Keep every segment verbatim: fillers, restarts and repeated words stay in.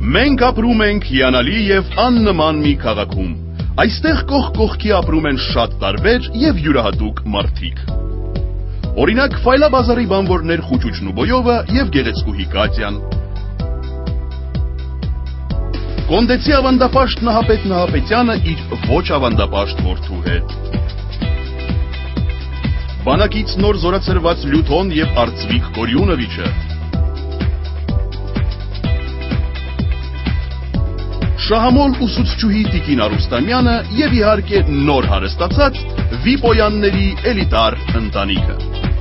Մենք ապրում ենք հիանալի եւ աննման մի քաղաքում։ Այստեղ կողք կողքի ապրում են շատ տարբեր եւ յուրահատուկ մարդիկ։ Օրինակ, Ֆայլաբազարի բանվորներ Խուճուճն ու Բոյովը եւ գեղեցկուհի Կատյան։ Կոնդեցի ավանդապաշտ Նահապետ Նահապետյանը իր ոչ ավանդապաշտ որդու հետ։ Բանակից նոր զորացրված Լյութոն եւ Արծվիկ Կորյունովիչը։ Շահամոլ ուսուցչուհի Տիկին Արուստամյանը եւ իհարկե նոր հարստացած վիպոյանների էլիտար ընտանիքը։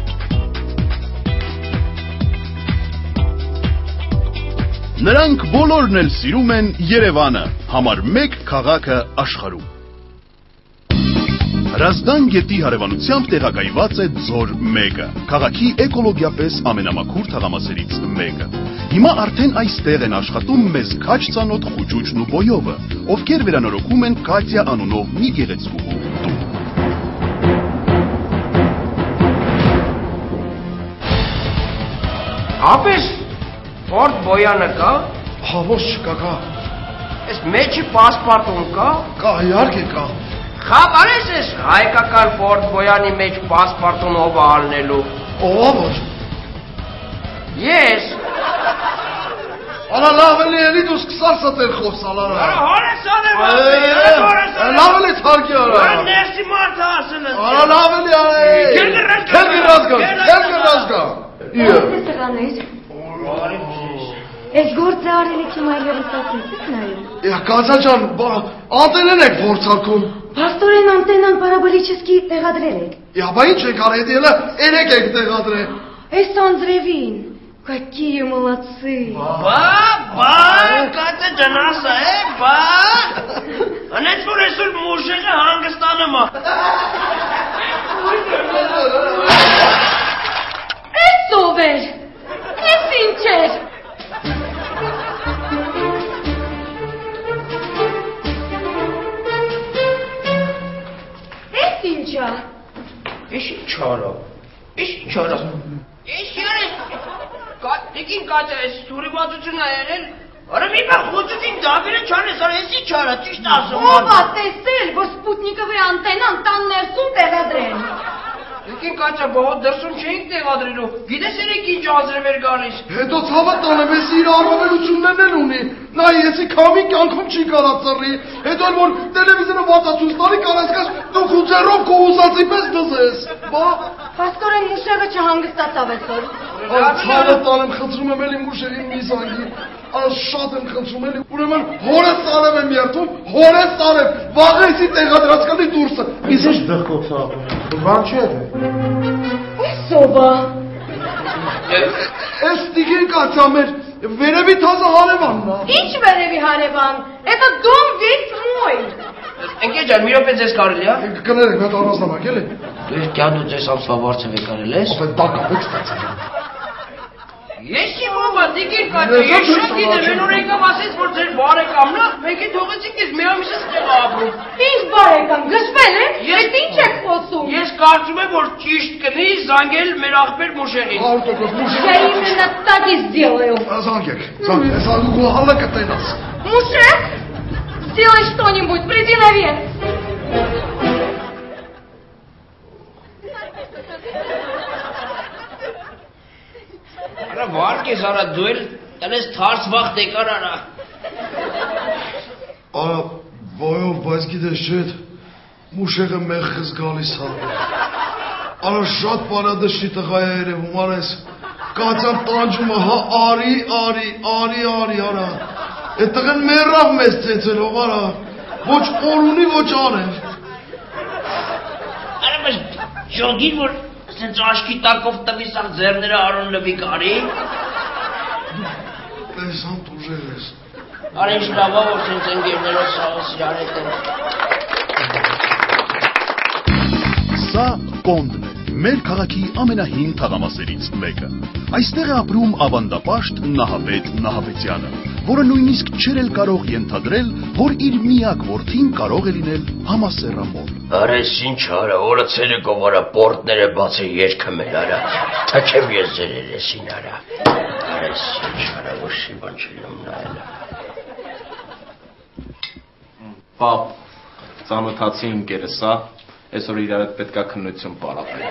Նրանք բոլորն էլ սիրում են Երևանը, համար մեկ քաղաքը աշխարհում։ Հրազդան գետի հարևանությամբ տեղակայված է Ձոր մեկը, քաղաքի էկոլոգիապես ամենամաքուր թաղամասերից մեկը։ Հիմա արդեն այստեղ են աշխատում մեզ քաջ ծանոթ Խուճուճն ու Բոյովը, ովքեր վերանորոգում են Կատյա անունով մի գեղեցկուհու տուն։ Ապես Ֆորդ Բոյանը կա։ Հա ոչ չկա, կա։ Այս մեջի պասպորտում կա։ Կա, իհարկե կա։ Խաբարես ես հայկական Ֆորդ Բոյանի մեջ պասպորտում ով ալնելու։ Ով ոչ։ Ես։ Արա լավ էլի էլի դու սկսարսա տեր խոս ալարա։ Արա հորես անեմ ապի, հորես անեմ։ Լավ էլի թարգի արա։ Արա ներսի մարդ ասել ես։ Արա լավ էլի արա։ Կերգրած գա, կերգրած գա։ Ո՞նց տղաներ։ Այս գործը արել եք իմ այլերստացից նայում։ Ա Կատյա ջան, անտենեն եք փորձարկում։ Փաստորեն անտենան պարաբոլիչեսկի տեղադրել եք։ Ա բա ինչ եք արել, դելը երեք եք տեղադրել։ Այս անձրևին, какие молодцы։ Բա, բա, Կատյա ջան ասա, է, բա։ Անեց որ այսօր մուժեղը հանգստանում է։ Էս ով էր։ Էս ինչ էր։ Էս ինչ է։ Էս ինչ արա։ Էս ինչ արա։ Էս յերը։ Տիկին Կատյա, էս սուրիվածությունն է եղել։ Արա մի բան խոճուտին դավիրը չանես, արա էս ինչ արա, ճիշտ ասում։ Ով է տեսել, որ սպուտնիկովի անտենան տան ներսում տեղադրեն։ Տիկին Կատյա, բողոք դրսում չէինք տեղադրելու, գիտես երեք ինչ ազրև էր գալիս։ Հետո ցավը տանեմ, ես իր առավելություններն էլ ունի։ Նա եսի քամի կյանքում չի կարա ծռի։ Հետո էլ որ տելևիզորը վատացուց տարի կանասկաս դու քու ձեռով քո ուզածի պես դզես։ Բա Փաստորեն մուշեղը չհանգստացավ այսօր։ Ցավը տանեմ, խնդրում եմ էլի մուշեղին մի զանգի։ Արա շատ եմ խնդրում էլի, ուրեմն հորս ծարև եմ երդում, հորս ծարև, վաղեսի տեղադրած կլի դուրսը։ Իսկ ինչ դրկոցա ապրում, բան չի է։ Էս ով է։ Էս Տիկին Կատյա մեր վերևի թազը հարևանն է։ Ինչ վերևի հարևան։ Это дом весь мой։ Ընկեր ջան, մի րոպե ձեզ կարելի է։ Կներեք, հետ առանձնանակ էլի։ Դու ես կյա դու ձեզ ամսվա վարձը վեկարել ես։ Ով է դա կապեք ստացել։ Ես իմ ով է, Տիկին Կատյա, ես շատ գիտեմ, են որ եկավ ասեց, որ ձեր բարեկամն է, մեկի թողեցիք ես մի ամիսից տեղ ապրում։ Ինչ բարեկամ, գժվել եք։ Ես ինչ եք խոսում։ Ես կարծում եմ, որ ճիշտ կնի զանգել մեր աղբեր Մուշեղին։ Հարյուր տոկոս մուշ։ Я именно так и сделаю։ Զանգեք, զանգ, ես ալու հալը կտենաս։ Мушек, сделай что-нибудь, приди наверх։ Արա վարկ ես արա դու էլ տնես թարս վաղ տեկար արա։ Արա, Բոյով, բայց գիտես չէ, մուշեղը մեղքս գալիս հա։ Արա շատ պարադշտի տղա է երևում, արես, Կատյան տանջում է, հա արի, արի, արի, արի, արա։ Էդ տղեն մերավ մեզ ծեցելով, արա, ոչ օր ունի, ոչ արև։ Արա բայց ճոգին որ սենց աշկի տակով տվի սաղ ձերները արոն լվի կարի։ Տեսան տուժեր ես։ Արա ինչ լավա որ սենց ընգերներով սաղս իրար հետ են։ Սա Կոնդն է, մեր քաղաքի ամենահին թաղամասերից մեկը։ Այստեղ է ապրում ավանդապաշտ Նահապետ Նահապետյանը, որը նույնիսկ չէր էլ կարող ենթադրել, որ իր միակ որդին կարող է լինել համասեռամոլ։ Արես ինչ արա, օրը ցերեկով արա պորտները բաց է երկը մեր արա, թքեմ ես ձեր երեսին արա։ Արես ինչ արա, որ շիվան չլում նայելա։ Պապ, ծանոթացի ինկերս, հա, այսօր իրար հետ պետքա քննություն պարապենք։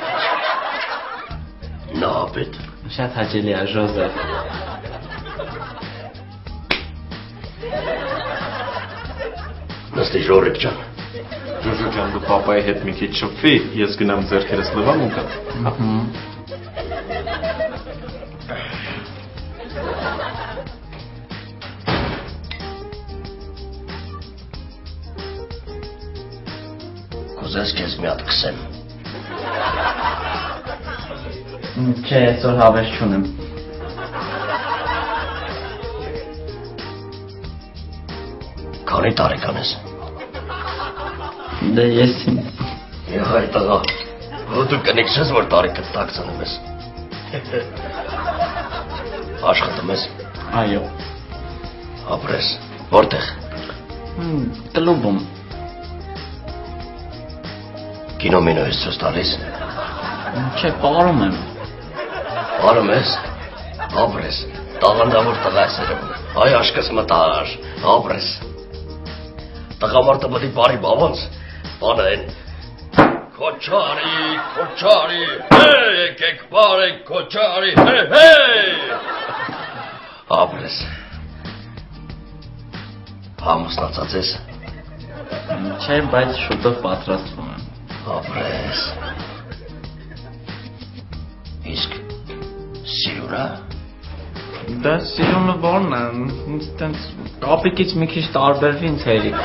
Նա պետ։ Շատ հաճելի է, Ժոզեֆ։ Նստի Ժորիկ ջան։ Ժոժո ջան, դու պապայի հետ մի քիչ շփվի, ես գնամ ձեռքերս լվամ ու գամ։ Կուզես քեզ մի հատ քսեմ։ Չէ, այսօր հավես չունեմ։ Քանի տարեկան ես։ Դե ես ինձ։ Հայ տղա, դու կնիկ չես, որ տարիքդ տաքցնում ես։ Աշխատում ես։ Այո։ Ապրես, որտեղ։ Կլուբում։ Կինոմինո ես ցույց տալիս։ Չէ, պարում եմ։ Պարում ես, ապրես, տաղանդավոր տղա ես երևում։ Այ աշկս մտար, ապրես։ Տղամարդը պետք է բարի բավոնց, բանը են։ Քոչարի, քոչարի, հեյ, եկեք բարեք քոչարի, հեյ, հեյ։ Ապրես։ Համուսնացած ես։ Չէ, բայց շուտով պատրաստվում եմ։ Ապրես։ Իսկ սիրուրա։ Դա սիրունը որն է, ինձ կապիկից մի քիչ տարբերվի ինձ հերիք։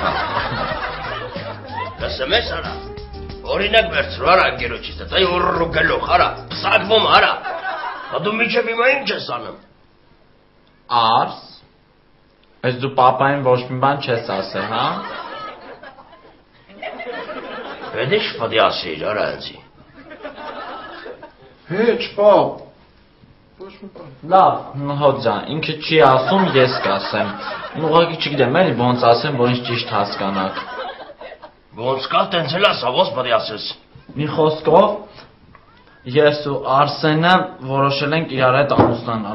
Լսում ես արա, օրինակ վերցրու արա անգերոջից, դա ուռու գլուխ արա, պսակվում արա, դու միջև հիմա ինչ ես անում։ Արս, ես դու պապային ոչ մի բան չես ասել, հա։ Պետք է շպատի ասեիր արա ինձի։ Հեչ, պապ։ Լավ, հոտ ջան, ինքը չի ասում, ես կասեմ։ Ուղղակի չգիտեմ, էլի ոնց ասեմ, որ ինձ ճիշտ հասկանաք։ Ոնց կա, տենց էլ ասա, ոնց պետք է ասես։ Մի խոսքով, ես ու Արսենը որոշել ենք իրար հետ ամուսնանալ։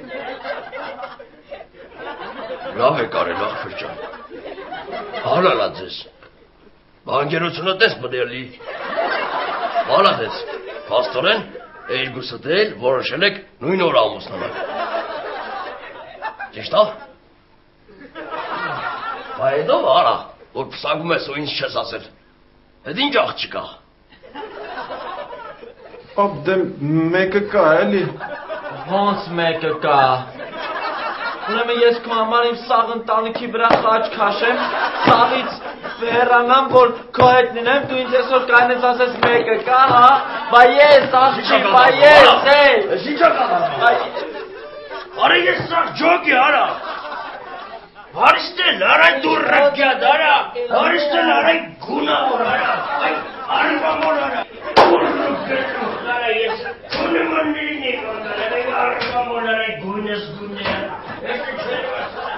Լավ է կարել, աղբեր ջան։ Հալալա ձեզ։ Բանկերությունը տես պետք է լի։ Հալա ձեզ, փաստորեն երկուսը դել որոշել եք նույն օրը ամուսնանալ։ Ճիշտ է։ Բայց ո՞վ արա, որ փսակում ես ու ինձ չես ասել։ Այդ ինչ աղջիկա։ Պապ, դե մեկը կա, էլի։ Ոնց մեկը կա։ Ուրեմն ես քո համար իմ սաղ ընտանիքի վրա խաչ քաշեմ, սաղից վերանամ, որ քո հետ լինեմ, դու ինձ այսօր կանես ասես մեկը կա, հա։ Բա ես, աղջիկ, բա ես, հեյ։ Ես ինչա կանամ։ Արա ես սաղ ջոգի, արա։ Հարստել, արա դուրրակյատ, արա։ Հարստել, արա գունավոր, արա։ Արվամոր, արա։ Գունու գնուխ, արա, ես գունեմաններին եք անդար, արա, արվամոր, արա, գունես, գունե, ես չեր վասարա։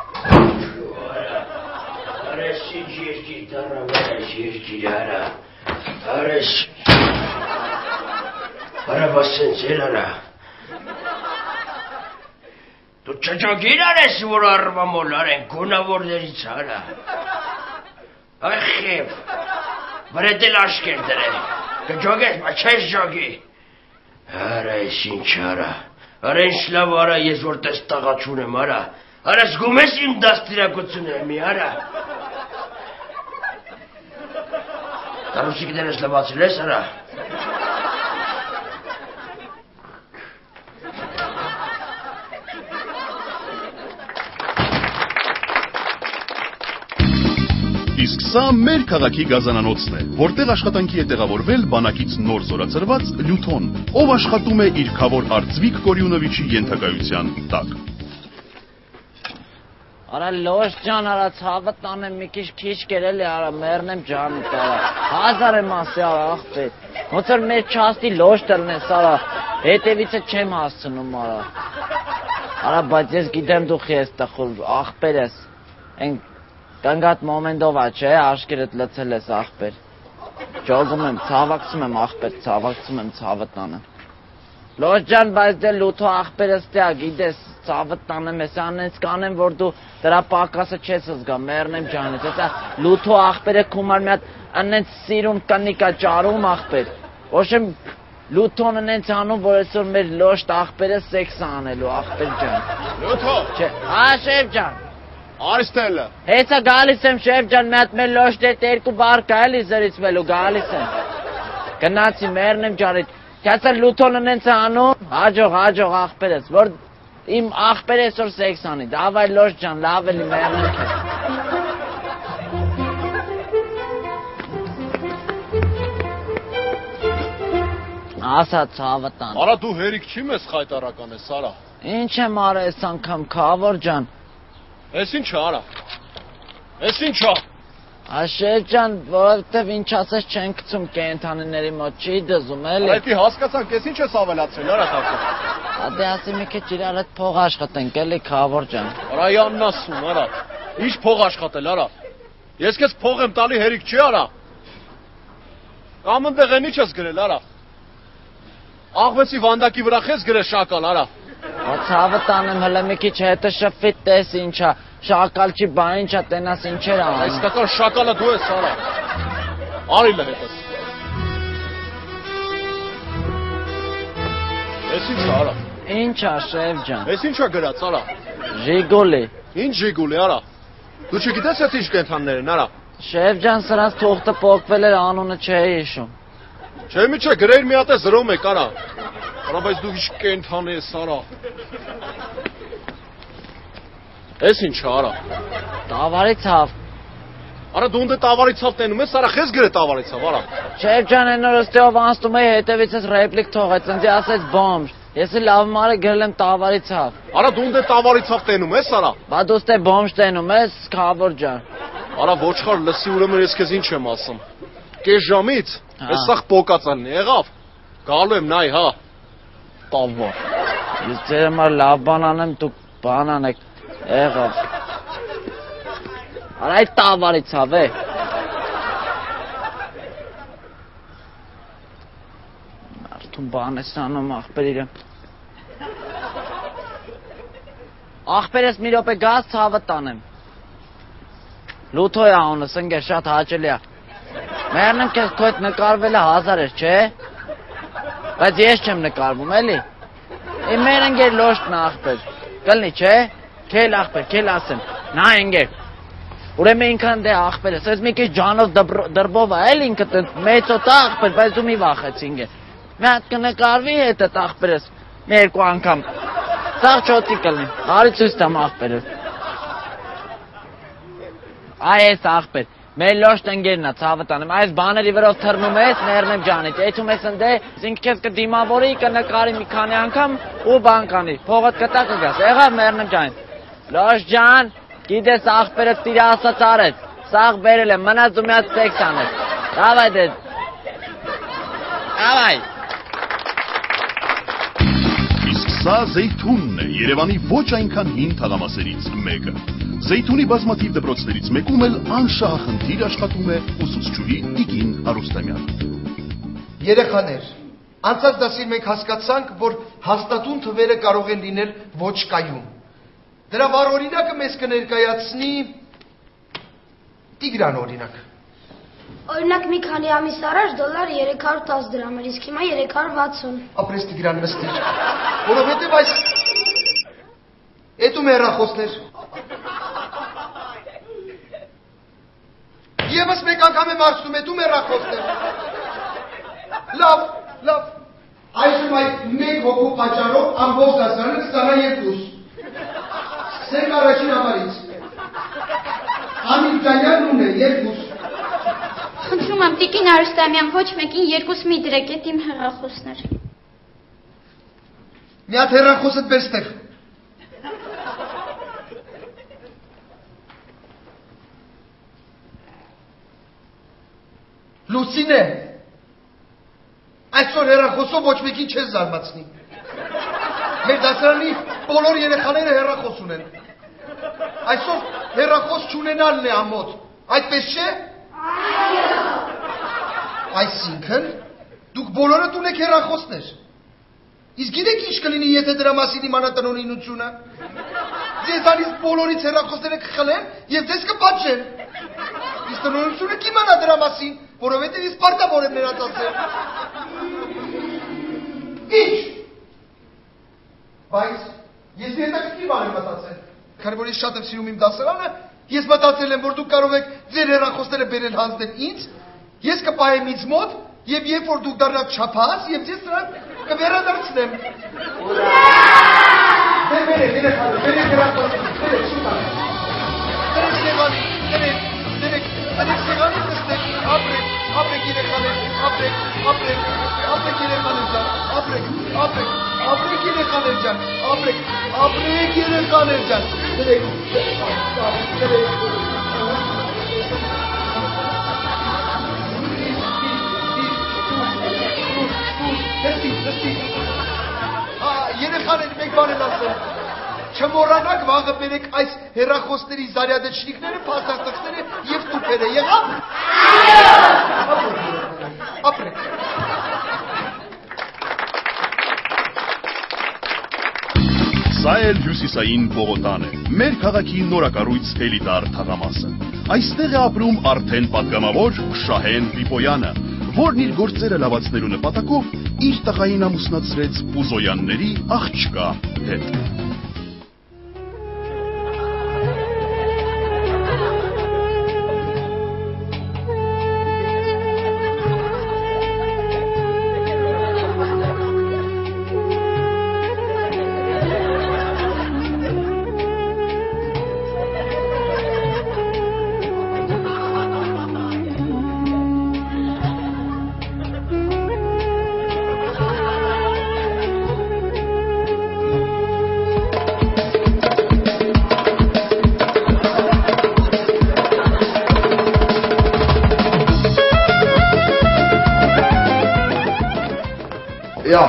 Արա, շիչ երկիր դարավ, արա, երկիր, արա։ Արա, արա, բասենց էլ, արա։ Դու չջոգիր արես, որ արվամոլ արեն, գունավորներից արա։ Այ խիվ, վրետ էլ աշկեր դրեն, կջոգես, բա չես ջոգի։ Արա, ես ինչ արա, արա ինչ լավ արա, ես որ տես տաղա չունեմ արա, արա զգում ես իմ դաստիրակություն եմ մի արա։ Տարուսիկներս լվացել ես արա։ Իսկ սա մեր քաղաքի գազանանոցն է, որտեղ աշխատանքի է տեղավորվել բանակից նոր զորացրված Լյութոն, ով աշխատում է իր քավոր Արծվիկ Կորյունովիչի ենթակայության տակ։ Արա լոշ ջան, արա ցավը տանեմ մի քիչ քիչ կերել է, արա մեռնեմ ջանը տարա։ Հազար եմ ասի, արա աղբեր։ Ոնց որ մեր չաստի լոշ դրնես, արա, հետևիցը չեմ հասցնում, արա։ Արա, բայց ես գիտեմ դու ես տխուր, աղբեր ես։ Են կանգատ մոմենտով ա, չէ, աշկերդ լցել ես աղբեր։ Ջոգում եմ, ցավակցում եմ աղբեր, ցավակցում եմ ցավը տանը։ Լոջ ջան, բայց դե լութո աղբերս դե գիտես, ցավը տանեմ ես անենց կանեմ, որ դու դրա պակասը չես զգա, մեռնեմ ջանից, հեսա լութո աղբերը կումար մի հատ անենց սիրուն կնիկա ճարում աղբեր, ոչ եմ լութոն անենց անում, որ այսօր մեր լոշտ աղբերը սեքս անելու աղբեր ջան։ Լութո։ Չէ, հա շեֆ ջան։ Արստելը։ Հեսա գալիս եմ շեֆ ջան, մի հատ մեր լոշտ հետ երկու բարկա էլի զրիցվելու, գալիս եմ։ Գնացի մեռնեմ ջանից։ Կասա լութոն անենց անում, հաջող, հաջող աղբերս, որ իմ աղբերը այսօր սեքս անի, դավայ լոշ ջան, լավ էլի մեռնենք է։ Ասա ցավը տան։ Արա դու հերիք չի մեզ խայտարական ես, արա։ Ինչ եմ արա այս անգամ, քավոր ջան։ Էս ինչ է, արա։ Էս ինչ է։ Աշետ ջան, որովհետև ինչ ասես չեն գցում կենդանիների մոտ, չի դզում էլի։ Արա դի հասկացանք, էս ինչ ես ավելացրել, արա տակը։ Ադե ասի մի քիչ իրար հետ փող աշխատենք, էլի քավոր ջան։ Արա յանն ասում, արա։ Ինչ փող աշխատել, արա։ Ես քեզ փող եմ տալի, հերիք չի, արա։ Կամ ընդեղ են ինչ ես գրել, արա։ Աղվեցի վանդակի վրա խես գրել շակալ, արա։ Ցավը տանեմ հələ մի քիչ հետը շփվի տես ինչա, շակալ չի, բա ինչա, տենաս ինչեր անում։ Այսքան շակալը դու ես, արա։ Արիլը հետս։ Էս ինչ է, արա։ Ինչա շեֆ ջան։ Էս ինչա գրած, արա։ Ժիգուլի։ Ինչ ժիգուլի, արա։ Դու չգիտես ես ինչ կենթաններ են, արա։ Շեֆ ջան, սրանց թուղթը փոխվել էր, անունը չէի հիշում։ Չէ՞ միչե գրեր մի հատ է զրոմ եք, արա։ Արա բայց դու ինչ կենթան ես, արա։ Էս ինչ է, արա։ Տավարի ցավ։ Արա դու ունդ տավարի ցավ տենում ես, արա խես գրե տավարի ցավ, արա։ Շեֆ ջան, այն օրը ստեով անցնում էի հետևիցս ռեպլիկ թողեց, ինձ ասեց բոմբ։ Ես էլ լավ մարը գրել եմ տավարի ցավ։ Արա դու ունդ տավարի ցավ տենում ես, արա։ Բա դու ստե բոմբ տենում ես, քավոր ջան։ Արա ոչխար լսի ուրեմն ես քեզ ինչ եմ ասում։ Կես ժամից այս սախ պոկածանն եղավ։ Գալու եմ նայ, հա։ Տավար։ Ես ձեր համար լավ բան անեմ, դուք բան անեք։ Եղավ։ Արա այդ տավարի ցավ է։ Մարդուն բան ես անում աղբեր իրեն։ Աղբերս մի րոպե գազ ցավը տանեմ։ Լութո է անունս, ընկեր շատ հաճելի է։ Մեռնեմ քեզ քո հետ նկարվելը հազար էր, չէ՞։ Բայց ես չեմ նկարվում, էլի։ Իմ մեր ընկեր լոշտն աղբեր։ Կլնի, չէ՞։ Քել աղբեր, քել ասեմ։ Նա ընկեր։ Ուրեմն ինքան դե աղբեր ես, ես մի քիչ ջանով դրբով է, էլի ինքդ մեծոտ աղբեր, բայց դու մի վախեցի ընկեր։ Մի հատ կնկարվի հետդ աղբերս, մի երկու անգամ։ Սաղ չոտի կլնի, արի ցույց տամ աղբերս։ Այ ես աղբեր, մեր լոշտ ընկերն է, ցավը տանեմ, այս բաների վրով թռնում ես, մեռնեմ ջանից, եթում ես ընդե, ինք քեզ կդիմավորի, կնկարի մի քանի անգամ ու բան կանի, փողդ կտա կգաս, եղավ մեռնեմ ջանից։ Լոշտ ջան, գիտես աղբերը տիրա ասած արեց, սաղ բերել եմ, մնաց դու մի հատ սեքս անես։ Դավայ դե։ Դավայ։ Իսկ սա Զեյթունն է, Երևանի ոչ այնքան հին թաղամասերից մեկը։ Զեյթունի բազմաթիվ դպրոցներից մեկում էլ անշահախնդիր աշխատում է ուսուցչուհի Տիկին Արուստամյանը։ Երեխաներ, անցած դասին մենք հասկացանք, որ հաստատուն թվերը կարող են լինել ոչ կայուն։ Դրա վառ օրինակը մեզ կներկայացնի Տիգրան օրինակ։ Օրինակ մի քանի ամիս առաջ դոլարը երեք հարյուր տասը դրամ էր, իսկ հիմա երեք հարյուր վաթսուն։ Ապրես Տիգրան նստիր, որովհետև այս էտում հեռախոսներ։ Եվս մեկ անգամ եմ արցնում, էտում հեռախոսներ։ Լավ, լավ։ Այսում այդ մեկ հոգու պատճառով ամբողջ դասարանը կստանա երկուս։ Սկսենք առաջին համարից։ Ամիլյանյանն ունե երկուս։ Խնդրում եմ Տիկին Արուստամյան, ոչ մեկին երկուս մի դրեք, էդ իմ հեռախոսներ։ Մի հատ հեռախոսդ բեր ստեղ։ Լուսինե, այսօր հեռախոսով ոչ մեկին չես զարմացնի։ Մեր դասարանի բոլոր երեխաները հեռախոս ունեն։ Այսօր հեռախոս չունենալն է ամոթ, այդպես չէ։ Այսինքն, դուք բոլորդ ունեք հեռախոսներ։ Իսկ գիտեք ինչ կլինի, եթե դրա մասին իմանա տնօրինությունը։ Ձեզանից բոլորից հեռախոսները կխլեն եւ ձեզ կպատժեն։ Իսկ տնօրինությունը կիմանա դրա մասին, որովհետեւ ես պարտավոր եմ նրանց ասել։ Ինչ։ Բայց ես հետաքրքիր բան եմ մտածել։ Քանի որ ես շատ եմ սիրում իմ դասարանը, ես մտածել եմ, որ դուք կարող եք ձեր հեռախոսները բերել հանձնել ինձ, ես կպահեմ ինձ մոտ եւ երբ որ դուք դառնաք չափած, եւ ես նրան կվերադարձնեմ։ Դե բերեք, դե խաղը, բերեք հեռախոսները, բերեք շուտ արեք։ Դերեք սեղանի, դերեք, դերեք, դերեք սեղանի նստեք, ապրեք, ապրեք երեխաներ, ապրեք, ապրեք, ապրեք երեխաներ ջան, ապրեք, ապրեք, ապրեք երեխաներ ջան, ապրեք, ապրեք երեխաներ ջան, դերեք, դերեք։ Դստի, դստի։ Երեխաներ մեկ բան են ասել, չմոռանաք վաղը բերեք այս հեռախոսների զարյադեչնիկները, փաստարկները և տուփերը, եղավ։ Ապրեք։ Սա էլ հյուսիսային Բողոտան է, մեր քաղաքի նորակառույց էլիտար թաղամասը։ Այստեղ է ապրում արդեն պատգամավոր Շահեն Պիպոյանը, որն իր գործերը լավացնելու նպատակով իր տղային ամուսնացրեց Պուզոյանների աղջկա հետ։ Յա,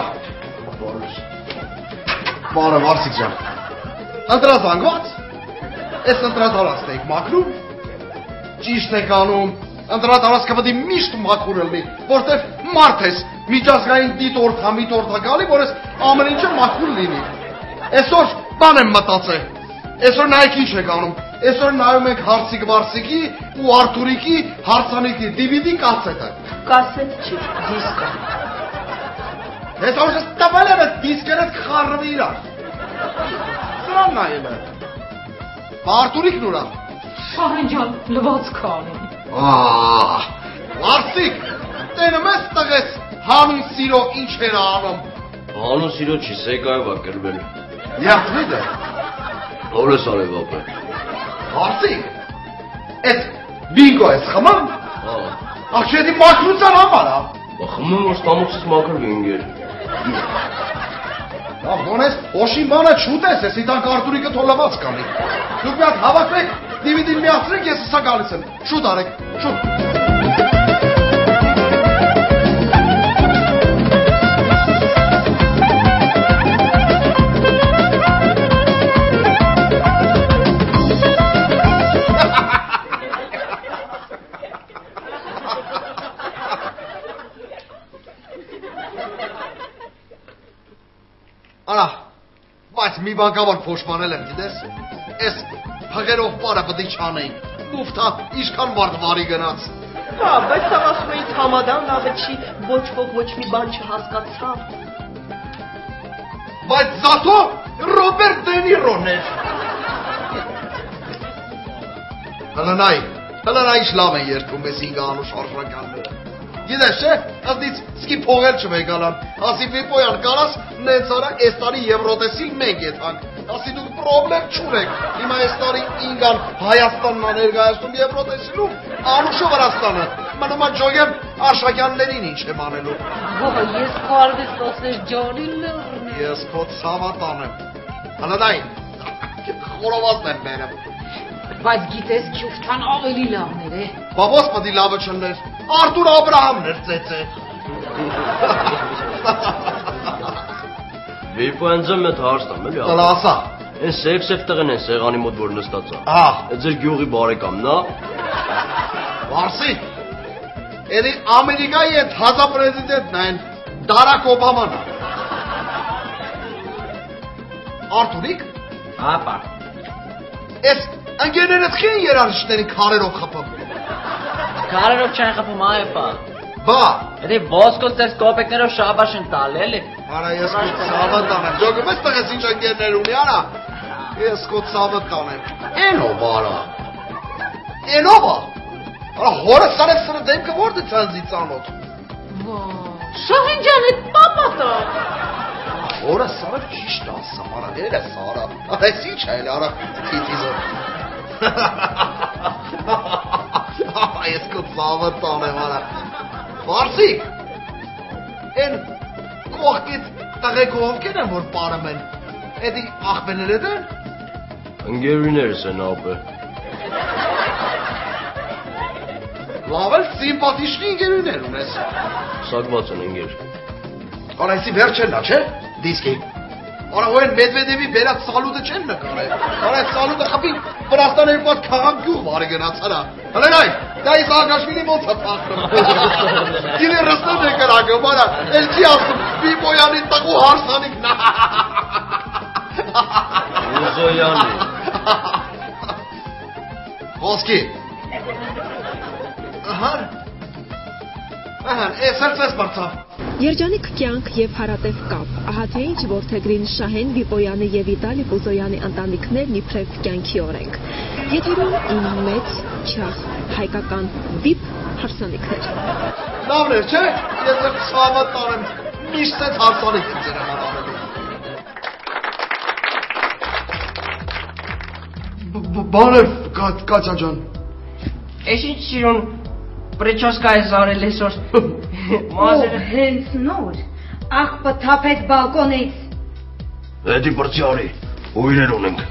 բարև Արսիկ ջան, ընտրած անգված, ես ընտրած արաստ եք մաքրում, ճիշտ եք անում, ընտրած արասկը պտի միշտ մաքուր ըլնի, որտև մարդ ես, միջազգային դիտ օրթա միտ օրթա գալի, որ ես ամեն ինչը մաքուր լինի, այսօր բան եմ մտածել, այսօր նայեք ինչ եք անում, այսօր նայում եք Հարսիկ Վարսիկի ու Արթուրիկի հարցանիքի դի վի դի կասետը։ Կասետ չի, դիսկ է։ Ես ուրիշ տպել եմ այդ դիսկերդ կխարրվի իրար։ Սրան նայել է։ Արթուրիկն ուրա։ Շահեն ջան, լվացք անում։ Ահ, Վարսիկ, տենը մեզ տղես հանուն սիրո ինչ էր անում։ Հանուն սիրո չի, սեկայով է կրվել։ Յախվիդ է։ Ով ես արև ապը։ Վարսիկ, էս բինգո ես խմամ։ Աղջետի մաքրության համար ա։ Խմում որ ստամոքսից մաքր վինգեր։ Լավ, ոնես, օշի մանը չուտես, ես իդանք Արթուրիկը թոլված կանի։ Դուք մի հատ հավաքվեք, դի վի դին միացրեք, ես սա գալիս եմ։ Շուտ արեք, շուտ։ Արա, բայց մի բանկավոր փոշմանել եմ, գիտես, ես հղերով պարը պտի չանեին, մուվթա իշքան մարդ վարի գնաց։ Հա, բայց սաղ ասում էի թամադան լավը չի, ոչ ոք ոչ մի բան չհասկացավ։ Բայց զատո Ռոբերտ Դենիրոն էր։ Հլնայ, հլնայ ինչ լավ են երկում ես ինգ անուշ արժականները։ Գիտես չէ, ասնից սկի փողել չվեգալան, ասի Պիպոյան կարաս նենց արա ես տարի եվրոտեսիլ մենք եթանք, ասի դուք պրոբլեմ չունեք, հիմա ես տարի ինգան Հայաստանն աներգայացնում եվրոտեսիլում, անուշը Վրաստանը, մնում աջոգեմ Արշակյաններին ինչ եմ անելու։ Ողը ես կարվես տոսեր ջանի լրն է։ Ես քո ցավատան եմ, հլնային, խորովազն եմ բերեմ։ Բայց գիտես քյուφթան ավելի լավներ է։ Բաբոս պտի լավը չլներ, Արտուր Աբրահամն էր ծեծե։ Վիպոյան ձեմ մետ հարստամ էլի։ Տլա ասա։ Են սև-սև տղեն են սեղանի մոտ որ նստած է։ Ահ։ Այդ ձեր գյուղի բարեկամն է։ Վարսի, էդի Ամերիկայի այդ հազապրեզիդենտն այն Դարակ Օբաման է։ Artուրիկ։ Հապա։ Էս ընկերներդ քին երաժիշտների քարերով խփում։ Քարերով չեն խփում, այպա։ Բա, Դե ոսկոս դες կոպեկներով շաբաշ են տալ, էլի։ արա ես քո ցավը տանեմ։ Ջոգում ես տղես ինչ ընկերներ ունի, արա։ Ես քո ցավը տանեմ։ Էնով արա։ Էնով։ Արա հորը սարեք սրը դեմքը որտե ցանցի ծանոթ։ Շահին ջան, այդ պապատա։ Հորը սարը ճիշտ ասամ, արա, դերը սարա։ Այս ինչ է, արա, թիթիզը։ Ես քո ցավը տանեմ, արա։ Վարսիկ։ Են կողքից տղեկ ովքեր են որ պարում են։ Էդի ախպերներդ են։ Ընկերուներս են ապը։ Լավ էլ սիմպաթիշնի ընկերուներ ունես։ Սակված են ընկեր։ Արա այսի վերջերն է, չէ՞։ Դիսկի։ Արա ոեն Մեդվեդևի բերած սալուտը չեն նկարել։ Արա այդ սալուտը խփի Վրաստան երկու քաղաք գյուղ բարի գնաց արա։ Հələ այ, դա ի Սաակաշվիլի ոնց է փախնում։ Գինի ռստան է կրակում, արա, էլ չի ասում Բիբոյանի տղու հարսանիքն է։ Ուզոյանի։ Ոսկի։ Ահա։ Ահա, էս հերցես բարձավ։ Երջանիկ կյանք եւ հարատև կապ։ Ահա թե ինչ որդեգրին Շահեն Բիբոյանի եւ Վիտալի Բուզոյանի ընտանիքներն իբրև կյանքի օրենք։ Եթերում իմ մեծ չախ հայկական վիպ հարսանիքներ։ Լավն էր, չէ՞։ Ես էլ ցավը տանեմ։ Միշտ այդ հարսանիքը ձեր համար անելու։ Բարև, Կատյա ջան։ Էս ինչ սիրուն պրիչոսկա ես արել այսօր։ Մազերը հենց նոր։ Աղբը թափեց բալկոնից։ Էդի բրծյարի, ուйրեր ունենք։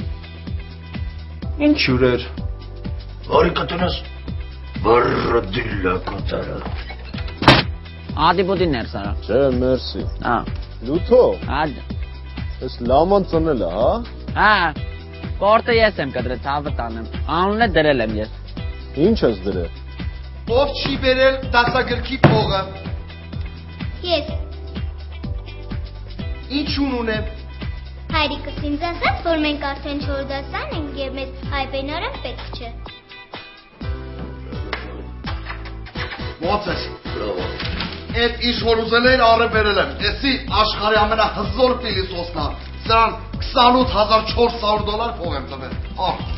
Ինչ ուրեր։ Արի կտնես։ Բարդիլա կոտարա։ Ադի բուդիներ սարա։ Չէ, մերսի։ Հա։ Լութո։ Ադ։ Էս լաման ծնել է, հա։ Հա։ Կորտը ես եմ կդրել, ցավը տանեմ։ Անունը դրել եմ ես։ Ինչ ես դրել։ Ով չի բերել դասագրքի փողը։ Ես Ինչուն ունեմ։ հայրիկս ինձ ասաց, որ մենք արդեն չորս դասան ենք եւ մեզ հայբենարը պետք չէ։ Ո՞նց ես։ Այդ ինչ որ ուզել էր առը բերել եմ։ Էսի աշխարհի ամենահզոր պիլիսոսն է։ Սրան քսանութ հազար չորս հարյուր դոլար փող եմ տվել։ Ահ։